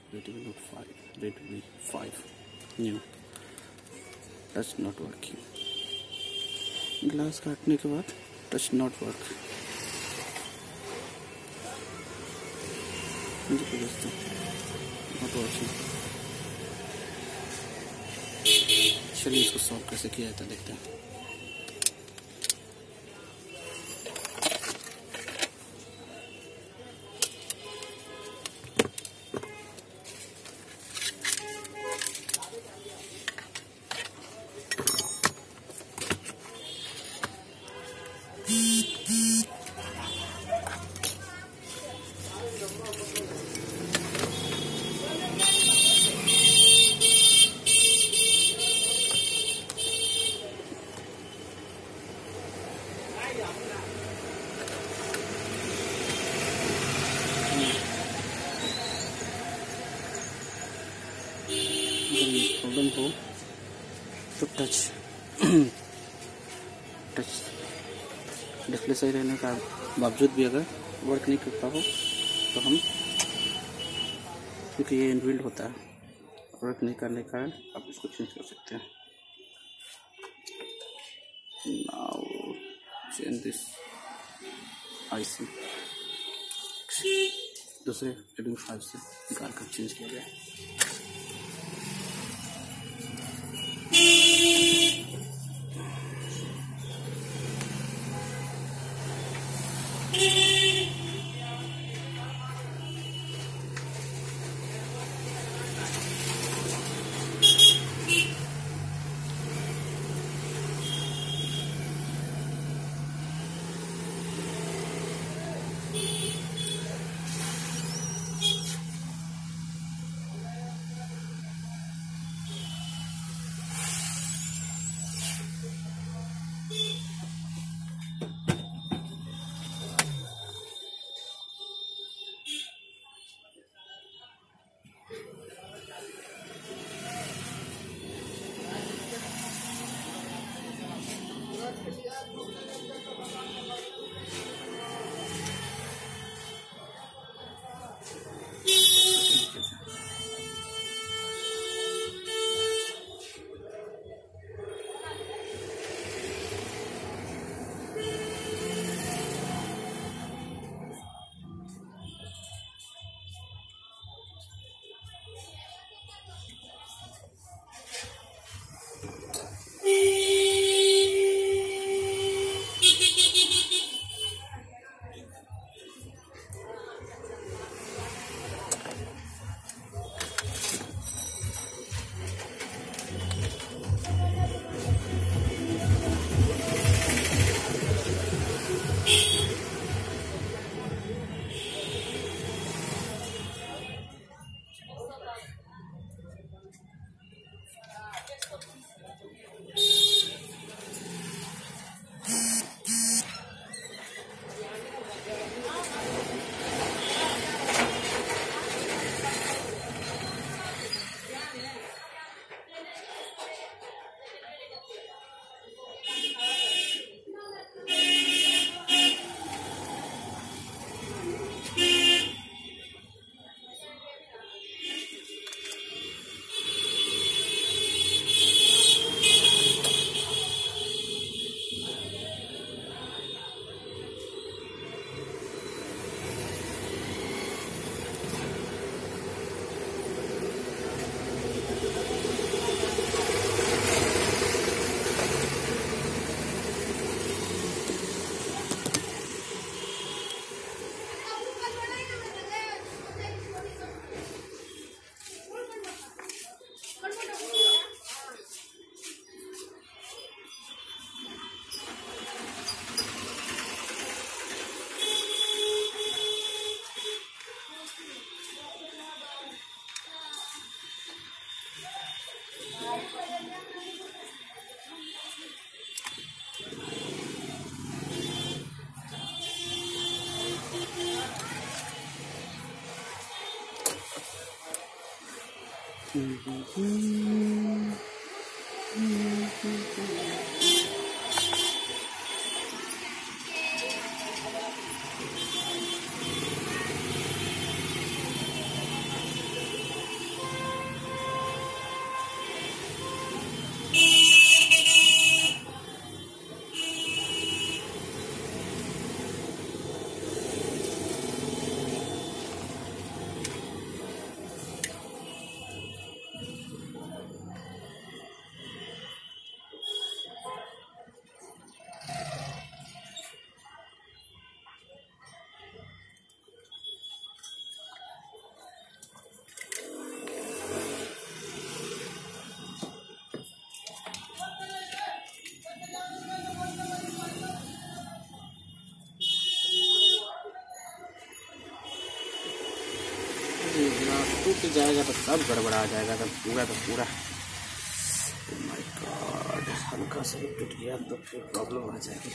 Redmi Note 5, Redmi 5 new touch not working. Glass काटने के बाद टच नॉट वर्क। देखो दोस्तों नॉट वर्किंग। चलिए इसको सॉल्व कैसे किया जाता है देखते हैं। प्रॉब्लम हो तो टच डिस्प्ले सही रहने का बावजूद भी अगर वर्क नहीं करता हो तो हम, क्योंकि ये इनबिल्ड होता है, वर्क नहीं करने के कारण आप इसको चेंज कर सकते हैं। नाउ चेंज दिस आईसी दूसरे Redmi 5 से निकाल कर चेंज किया गया। टूट जाएगा तो सब गड़बड़ा जाएगा, तो पूरा Oh my God, हल्का सा भी टूट गया तो फिर प्रॉब्लम आ जाएगी।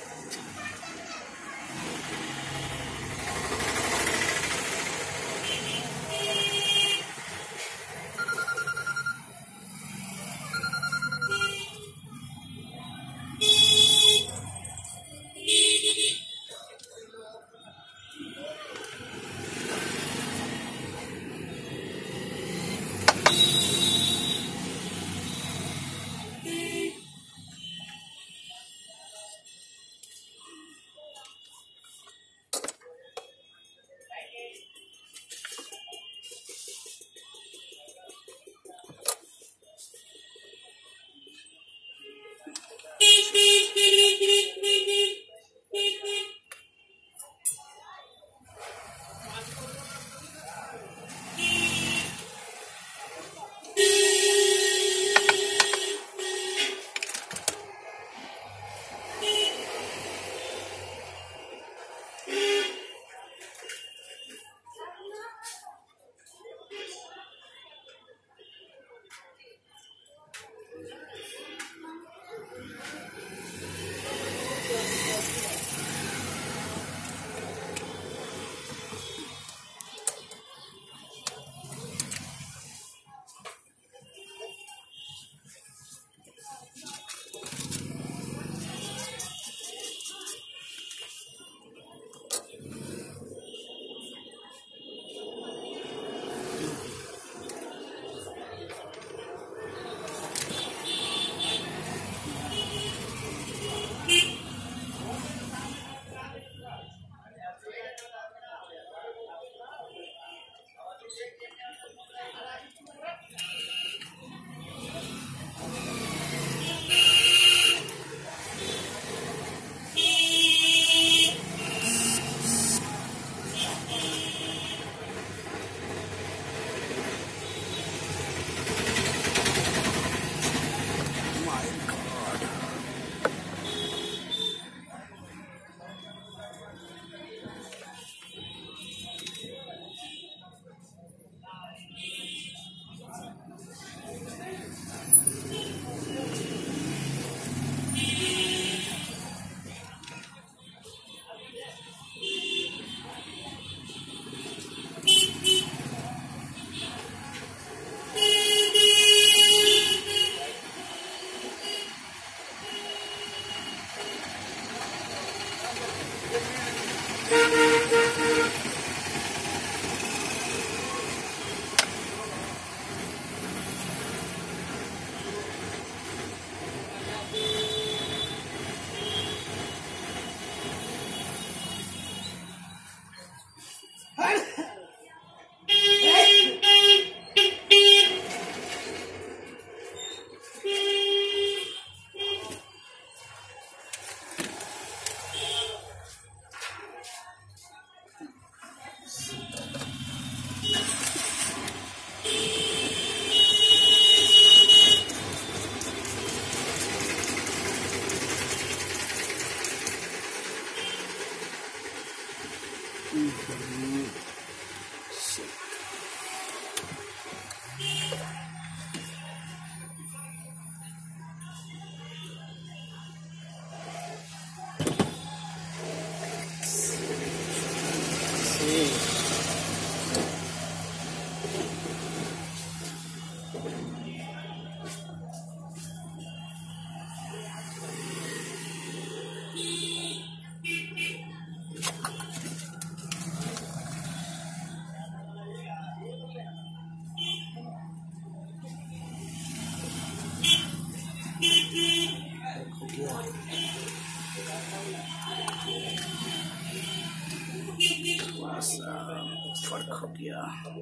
फर्क हो गया,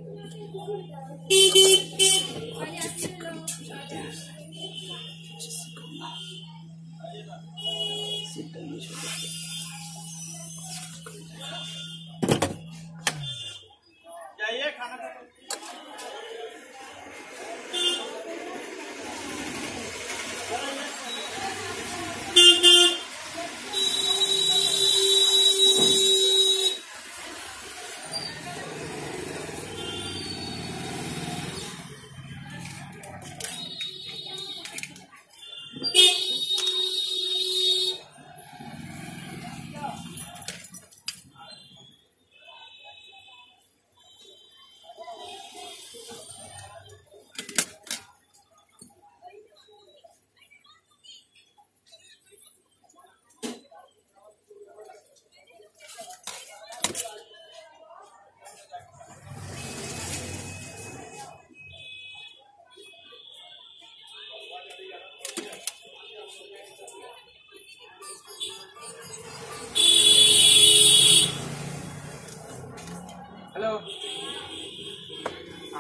डिफिकल्ट हो जाते हैं जाइए खाना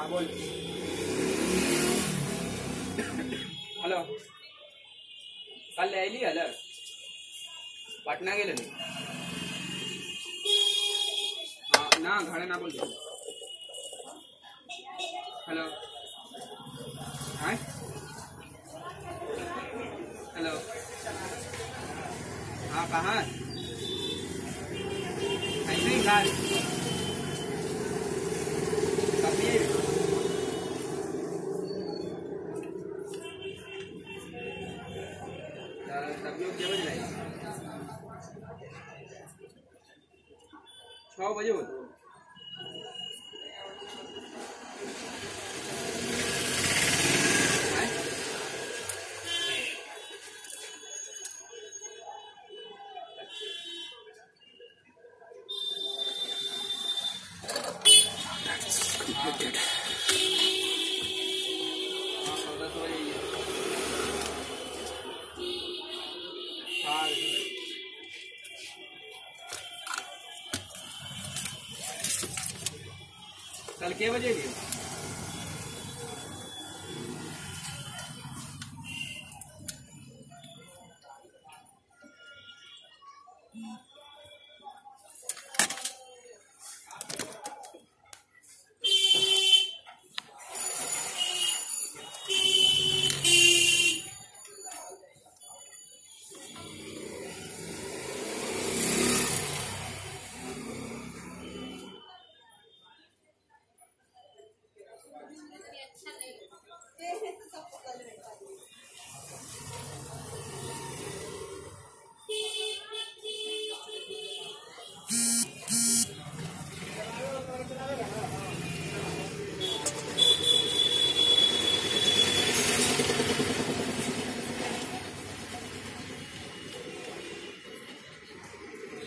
हाँ बोल। हॅलो, काल यायली आलं पाटणा गेलं मी. हाँ ना घाड़ा ना बोल. हेलो हाय हेलो हाँ कहाँ ऐसे ही घर कभी तब लोग क्या बज रहे हैं 6 बजे हो तो completed. कल के बजे गए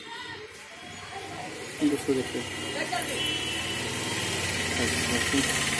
दूसरे देखते